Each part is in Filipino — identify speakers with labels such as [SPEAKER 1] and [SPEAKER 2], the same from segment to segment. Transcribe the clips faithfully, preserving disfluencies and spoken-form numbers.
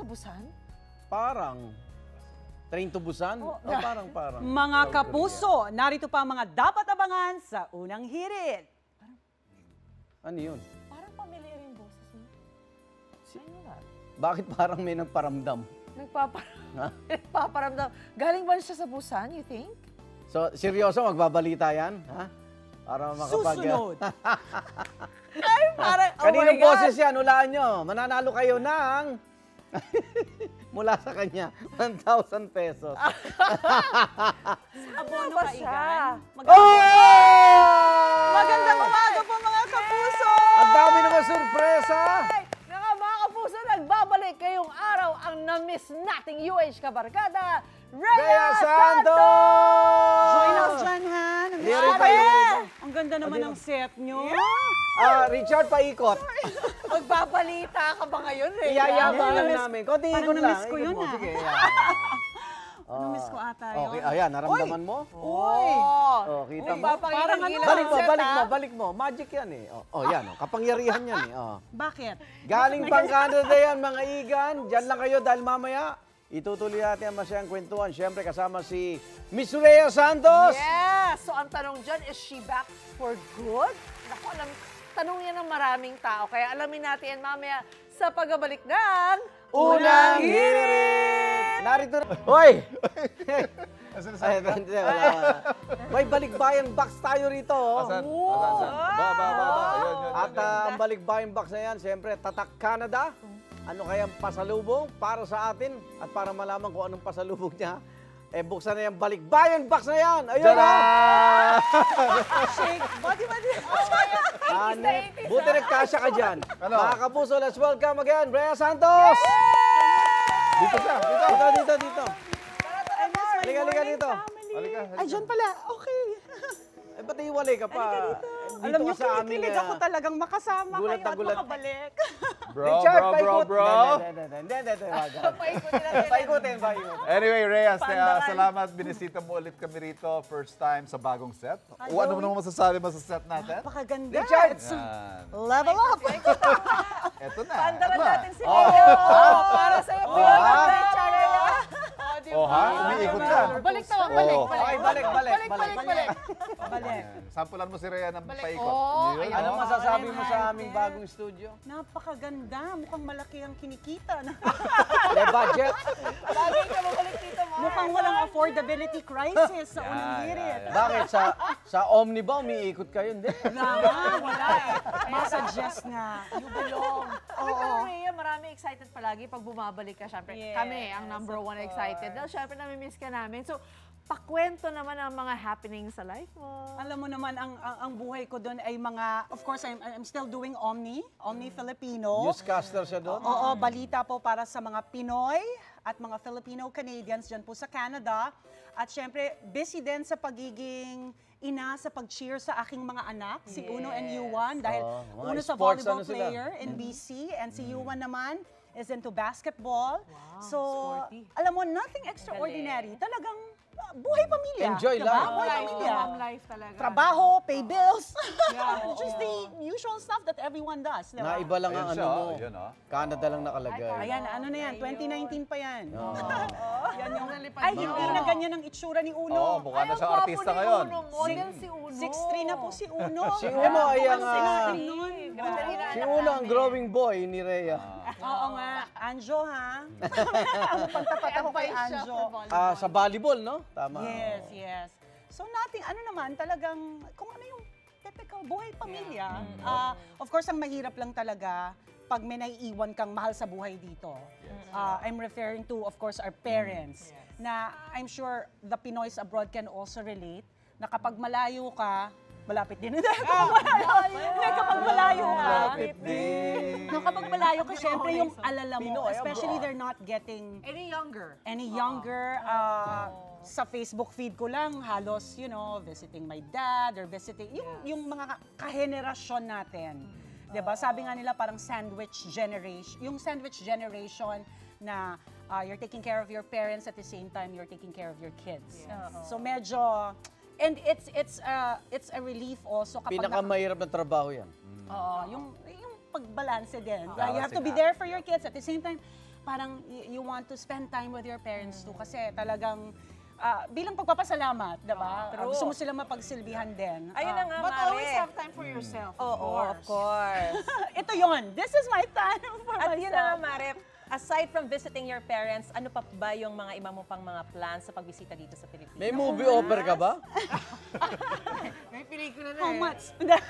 [SPEAKER 1] Busan?
[SPEAKER 2] Parang. Train to Busan? Oh, oh, parang, parang.
[SPEAKER 3] Mga kapuso, narito pa ang mga dapat abangan sa unang hirit.
[SPEAKER 2] Ano yun?
[SPEAKER 1] Parang familiar yung boses mo. Si
[SPEAKER 2] Bakit parang may nagparamdam?
[SPEAKER 1] Nagpapar Nagpaparamdam. Galing ba siya sa Busan, you think?
[SPEAKER 2] So, seryoso, magbabalita yan? Ha? Para makapag...
[SPEAKER 3] Susunod.
[SPEAKER 1] Ay, parang, oh
[SPEAKER 2] Kaninong
[SPEAKER 1] my God.
[SPEAKER 2] boses yan? Hulaan nyo. Mananalo kayo ng... mula sa kanya, one thousand pesos.
[SPEAKER 3] Abono
[SPEAKER 1] ba
[SPEAKER 3] ka,
[SPEAKER 1] siya?
[SPEAKER 3] Igan?
[SPEAKER 2] Oh!
[SPEAKER 3] Magandang umaga po mga kapuso!
[SPEAKER 2] Ang dami naman surpresa!
[SPEAKER 1] Ay, nga mga kapuso, nagbabalik ngayong araw ang na-miss nating U H kabarkada, Rhea
[SPEAKER 2] Rhea
[SPEAKER 1] Santos!
[SPEAKER 2] Santos!
[SPEAKER 3] Join us dyan, Han. Ang
[SPEAKER 2] Hindi rin
[SPEAKER 3] ganda.
[SPEAKER 2] pa yun.
[SPEAKER 3] Ang ganda naman ng set nyo.
[SPEAKER 2] Ah, Richard, paikot.
[SPEAKER 1] Magbabalita ka ba ngayon, Rhea?
[SPEAKER 2] Iyayabangan
[SPEAKER 3] Namiss-
[SPEAKER 2] namin. Konti
[SPEAKER 3] parang
[SPEAKER 2] ikot lang.
[SPEAKER 3] namiss ko
[SPEAKER 2] ikot
[SPEAKER 3] yun,
[SPEAKER 2] mo.
[SPEAKER 3] ah.
[SPEAKER 2] Sige, yan.
[SPEAKER 3] Namiss ko ata yun.
[SPEAKER 2] Okay, ayan, naramdaman mo?
[SPEAKER 1] Uy!
[SPEAKER 2] Oh, kita mo?
[SPEAKER 1] Parang ano,
[SPEAKER 2] Balik mo, balik mo, balik mo. Magic yan eh. Oh, oh yan, oh. Kapangyarihan yan eh. Oh.
[SPEAKER 3] Bakit?
[SPEAKER 2] Galing pang Canada yan, mga igan. Diyan lang kayo dahil mamaya, itutuloy natin ang masayang kwentuhan. Siyempre, kasama si Miss Rhea Santos.
[SPEAKER 1] Yes! So, ang tanong dyan, is she back for good? Naku, alam, tanong yan ng maraming tao. Kaya alamin natin yan mamaya sa pagbabalik ng
[SPEAKER 2] Unang Hirit! Narito na. Hoy! Ay, hindi, wala, wala. May balikbayan box tayo rito. oh.
[SPEAKER 4] Asan? Asan? Asan? Ba, ba, ba, ba. Ayun, yun,
[SPEAKER 2] At
[SPEAKER 4] yun, yun.
[SPEAKER 2] ah, ang balikbayan box na yan, siyempre, Tatak Canada. Ano kayang pasalubong para sa atin? At para malaman kung anong pasalubong niya, eh buksan na yung balikbayan box na yan. Ayun na!
[SPEAKER 3] Shake. Body, body.
[SPEAKER 2] Hanep. Buti nagkasya ka dyan.
[SPEAKER 4] Ano?
[SPEAKER 2] Mga kapuso, let's welcome again, Rhea Santos!
[SPEAKER 4] Dito siya, dito.
[SPEAKER 2] Dito, dito, dito. Halika, halika dito.
[SPEAKER 4] Halika,
[SPEAKER 3] Ay, dyan pala. Okay.
[SPEAKER 2] Eh, ba't iwalay ka pa? Eh, dito
[SPEAKER 3] Alam niyo,
[SPEAKER 2] ka sa amin.
[SPEAKER 3] kinikilig
[SPEAKER 2] eh.
[SPEAKER 3] ako talagang makasama
[SPEAKER 2] Gulat
[SPEAKER 3] kayo
[SPEAKER 2] na
[SPEAKER 3] at
[SPEAKER 2] gulat.
[SPEAKER 3] makabalik.
[SPEAKER 4] Bro,
[SPEAKER 2] Richard,
[SPEAKER 4] bro, bro,
[SPEAKER 2] paikot.
[SPEAKER 4] bro.
[SPEAKER 2] Hindi, hindi, hindi, hindi, hindi, wag.
[SPEAKER 1] Paikutin natin.
[SPEAKER 2] Paikutin, paikutin.
[SPEAKER 4] Anyway, Rhea, uh,
[SPEAKER 3] Paandaran.
[SPEAKER 4] salamat. Binisita mo ulit kami rito. First time sa bagong set. O, ano mo naman masasabi mo sa set natin?
[SPEAKER 3] Napakaganda.
[SPEAKER 2] Richard!
[SPEAKER 3] It's
[SPEAKER 4] Yan.
[SPEAKER 3] level up.
[SPEAKER 4] Eto na.
[SPEAKER 1] Pandaran
[SPEAKER 4] Ano ba?
[SPEAKER 1] natin si Rhea. Oh, para sa iyo.
[SPEAKER 2] Oh, ha?
[SPEAKER 1] Richard. Oh, di
[SPEAKER 4] Oh,
[SPEAKER 1] ba?
[SPEAKER 4] ha? Umiikot ka.
[SPEAKER 1] Balik na, balik.
[SPEAKER 4] Oh.
[SPEAKER 2] Okay, balik, balik,
[SPEAKER 1] Balik,
[SPEAKER 2] balik.
[SPEAKER 1] balik, balik.
[SPEAKER 3] Balik.
[SPEAKER 4] Sampulan mo si Rhea ng
[SPEAKER 1] Balik.
[SPEAKER 4] paikot.
[SPEAKER 1] Oh,
[SPEAKER 4] Yun,
[SPEAKER 1] ayan.
[SPEAKER 2] Ano
[SPEAKER 4] oh.
[SPEAKER 2] masasabi mo sa aming bagong studio?
[SPEAKER 3] Napakaganda. Mukhang malaki ang kinikita.
[SPEAKER 2] The budget?
[SPEAKER 1] Bagay ka mabalik dito, Mar.
[SPEAKER 3] Mukhang walang affordability crisis sa unang
[SPEAKER 4] Yeah,
[SPEAKER 3] hirit.
[SPEAKER 4] yeah,
[SPEAKER 2] Bakit? Sa sa Omni ba, umiikot kayo? Hindi.
[SPEAKER 3] Wala, wala eh. Masuggest nga.
[SPEAKER 1] You belong. Oo. Pero Rhea, marami excited palagi pag bumabalik ka. Siyempre,
[SPEAKER 3] Yes,
[SPEAKER 1] kami ang number one
[SPEAKER 3] of
[SPEAKER 1] excited. Dahil siyempre, nami-miss ka namin. So, pakwento naman ang mga happenings sa life mo.
[SPEAKER 3] Alam mo naman, ang, ang, ang buhay ko doon ay mga, of course, I'm, I'm still doing Omni, Omni Filipino.
[SPEAKER 2] Newscaster siya doon?
[SPEAKER 3] Oo, balita po para sa mga Pinoy at mga Filipino-Canadians dyan po sa Canada. At syempre, busy din sa pagiging ina sa pag-cheer sa aking mga anak, si Uno and Yuan. Dahil
[SPEAKER 2] Oh, mga
[SPEAKER 3] Uno sa
[SPEAKER 2] sports,
[SPEAKER 3] volleyball
[SPEAKER 2] ano sila?
[SPEAKER 3] player in B C and si Yuan naman is into basketball. So,
[SPEAKER 1] sporty.
[SPEAKER 3] alam mo, nothing extraordinary. Talagang uh, buhay pamilya.
[SPEAKER 2] Enjoy
[SPEAKER 3] diba?
[SPEAKER 2] life.
[SPEAKER 3] Buhay
[SPEAKER 1] Life,
[SPEAKER 3] pamilya.
[SPEAKER 1] home life talaga.
[SPEAKER 3] Trabaho, pay bills.
[SPEAKER 1] Yeah,
[SPEAKER 3] Just the usual stuff that everyone does. Diba?
[SPEAKER 2] Naiba lang ang
[SPEAKER 4] Ayun
[SPEAKER 2] ano
[SPEAKER 4] siya,
[SPEAKER 2] mo.
[SPEAKER 4] yun, oh.
[SPEAKER 2] Canada lang nakalagay.
[SPEAKER 3] Ayan, ano na yan? twenty nineteen pa yan.
[SPEAKER 1] Yan yung nalipad
[SPEAKER 3] Ay,
[SPEAKER 1] mo.
[SPEAKER 3] hindi na ganyan ang itsura ni
[SPEAKER 4] Oo,
[SPEAKER 3] Uno.
[SPEAKER 4] mukha na
[SPEAKER 1] Ay,
[SPEAKER 4] siyang
[SPEAKER 1] ang
[SPEAKER 4] artista
[SPEAKER 1] gwapo ni
[SPEAKER 4] ngayon.
[SPEAKER 1] Uno. Model si Uno.
[SPEAKER 3] six three na po si Uno.
[SPEAKER 2] Si Uno ay ang,
[SPEAKER 3] Ang
[SPEAKER 2] ah,
[SPEAKER 3] nun.
[SPEAKER 1] Ganda rin ang
[SPEAKER 2] Si
[SPEAKER 1] anak
[SPEAKER 2] Uno ang
[SPEAKER 1] namin.
[SPEAKER 2] growing boy ni Rhea.
[SPEAKER 3] Oo nga. Anjo, ha? Ang pagtapat ako kay
[SPEAKER 1] Advice siya
[SPEAKER 3] Anjo.
[SPEAKER 1] for volleyball.
[SPEAKER 2] Ah, sa volleyball, no? Tama.
[SPEAKER 3] Yes, yes. So nating, ano naman, talagang, kung ano yung typical buhay pamilya. Ah, of course, ang mahirap lang talaga pag may naiiwan kang mahal sa buhay dito. Ah, I'm referring to, of course, our parents. Na I'm sure the Pinoys abroad can also relate na kapag malayo ka, malapit din. Kapag malayo, hindi, kapag malayo ka,
[SPEAKER 4] Malapit din.
[SPEAKER 3] no, kapag malayo ka, syempre yung alala mo,
[SPEAKER 2] Pinoy
[SPEAKER 3] especially
[SPEAKER 2] abroad.
[SPEAKER 3] they're not getting
[SPEAKER 1] Any younger.
[SPEAKER 3] any younger. Uh, sa Facebook feed ko lang, halos, you know, visiting my dad or visiting, yung, yung mga kahenerasyon natin. 'Di ba? Sabi nga nila parang sandwich generation. Yung sandwich generation na uh, you're taking care of your parents at the same time you're taking care of your kids. So medyo, and it's it's uh, it's a relief also kapag
[SPEAKER 2] Pinakamahirap na trabaho yan.
[SPEAKER 3] Oo, yung yung pagbalanse din.
[SPEAKER 4] Balancing
[SPEAKER 3] You have to be
[SPEAKER 4] act.
[SPEAKER 3] there for your kids at the same time. parang y- you want to spend time with your parents too kasi talagang ah, bilang pagpapasalamat, diba? Ah, gusto mo silang mapagsilbihan din.
[SPEAKER 5] Ayun na
[SPEAKER 3] Ah,
[SPEAKER 5] nga,
[SPEAKER 1] But
[SPEAKER 5] Mare.
[SPEAKER 1] always have time for yourself, of
[SPEAKER 5] Oo, of
[SPEAKER 1] course.
[SPEAKER 5] course.
[SPEAKER 3] ito yon. This is my time for
[SPEAKER 5] At yun na nga,
[SPEAKER 3] myself.
[SPEAKER 5] Mare, aside from visiting your parents, ano pa ba yung mga iba mo pang mga plans sa pagbisita dito sa Pilipinas?
[SPEAKER 2] May movie offer ka ba?
[SPEAKER 1] May pelikula na
[SPEAKER 3] How
[SPEAKER 1] eh.
[SPEAKER 3] much?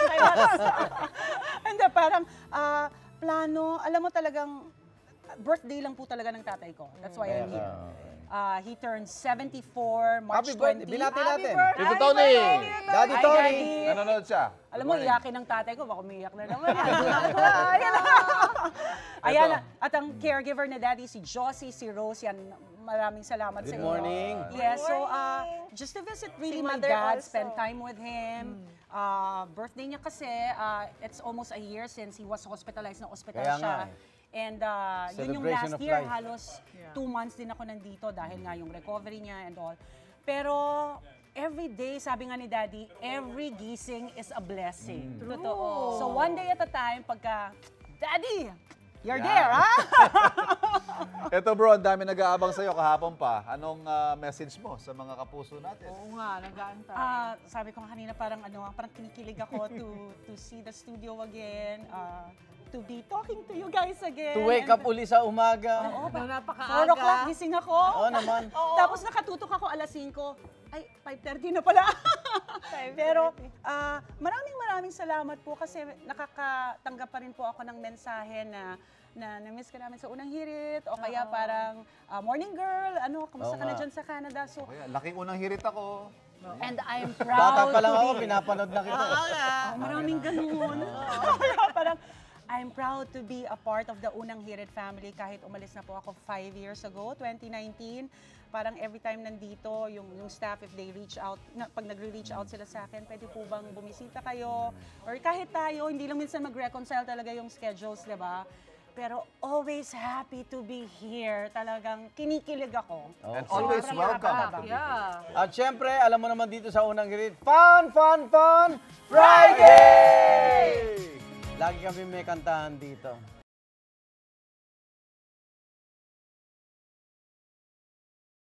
[SPEAKER 3] Hindi, parang ah, plano, alam mo talagang, birthday lang po talaga ng tatay ko. That's why I'm here. Uh, he turned seventy-four, March
[SPEAKER 2] Happy birthday.
[SPEAKER 3] twentieth.
[SPEAKER 2] Binati natin.
[SPEAKER 1] birthday.
[SPEAKER 4] Tito Tony!
[SPEAKER 2] Daddy
[SPEAKER 3] Hi,
[SPEAKER 2] Tony.
[SPEAKER 3] Daddy.
[SPEAKER 4] Nanonood siya.
[SPEAKER 3] Alam mo,
[SPEAKER 4] Good morning.
[SPEAKER 3] iyakin ng tatay ko, baka umiyak na naman. Ayan na. Ayan na. At ang caregiver na daddy, si Josie, si Rose, yan, maraming salamat sa
[SPEAKER 2] Good
[SPEAKER 3] inyo.
[SPEAKER 2] morning.
[SPEAKER 3] Yes, so uh, just to visit really
[SPEAKER 5] Si
[SPEAKER 3] my
[SPEAKER 5] Mother
[SPEAKER 3] dad,
[SPEAKER 5] also.
[SPEAKER 3] spend time with him. Uh, birthday niya kasi, uh, it's almost a year since he was hospitalized na hospital
[SPEAKER 2] Kaya
[SPEAKER 3] siya.
[SPEAKER 2] nga eh.
[SPEAKER 3] And uh, yun yung
[SPEAKER 2] Celebration
[SPEAKER 3] last
[SPEAKER 2] of
[SPEAKER 3] year,
[SPEAKER 2] life.
[SPEAKER 3] halos two months din ako nandito dahil nga yung recovery niya and all. Pero every day, sabi nga ni Daddy, every gising is a blessing.
[SPEAKER 5] Totoo.
[SPEAKER 3] So one day at a time, pagka, Daddy, you're
[SPEAKER 4] Yan.
[SPEAKER 3] there, ha?
[SPEAKER 4] Ito bro, ang dami nag-aabang sa'yo kahapon pa. Anong ah, message mo sa mga kapuso natin?
[SPEAKER 1] Oo nga, nag-aantay.
[SPEAKER 3] Ah, sabi ko nga kanina parang ano, parang kinikilig ako to to see the studio again, uh, to be talking to you guys again.
[SPEAKER 2] To wake up
[SPEAKER 3] And-
[SPEAKER 2] uli sa umaga.
[SPEAKER 3] Oo,
[SPEAKER 1] Ano,
[SPEAKER 3] ba?
[SPEAKER 1] napakaaga.
[SPEAKER 3] four o'clock gising ako.
[SPEAKER 2] Oo naman.
[SPEAKER 3] Tapos nakatutok ako alas singko. Ay, five thirty na pala. Pero ah, maraming maraming salamat po kasi nakakatanggap pa rin po ako ng mensahe na na na-miss ka namin sa unang hirit o kaya parang ah, morning girl, ano, kamusta
[SPEAKER 2] Oo
[SPEAKER 3] ka na
[SPEAKER 2] nga.
[SPEAKER 3] dyan sa Canada? So,
[SPEAKER 4] Kaya, laking unang hirit ako.
[SPEAKER 3] and I'm
[SPEAKER 2] Bata
[SPEAKER 3] proud
[SPEAKER 2] pa lang
[SPEAKER 3] to
[SPEAKER 2] ako,
[SPEAKER 3] be
[SPEAKER 2] pinapanood na kita.
[SPEAKER 1] Oo nga.
[SPEAKER 3] Oh, maraming ganun. Parang, I'm proud to be a part of the Unang Hirit family kahit umalis na po ako five years ago, twenty nineteen. Parang every time nandito, yung, yung staff, if they reach out, na, pag nagre-reach out sila sa akin, pwede po bang bumisita kayo? Or kahit tayo, hindi lang minsan mag-reconcile talaga yung schedules, di ba? Pero always happy to be here. Talagang kinikilig ako.
[SPEAKER 4] And
[SPEAKER 2] Okay.
[SPEAKER 4] always
[SPEAKER 1] Sobrang
[SPEAKER 4] welcome
[SPEAKER 1] yabang.
[SPEAKER 4] to the
[SPEAKER 1] Yeah.
[SPEAKER 2] At syempre, alam mo naman dito sa unang hirit, Fun, Fun, Fun Friday! Lagi kami may kantahan dito.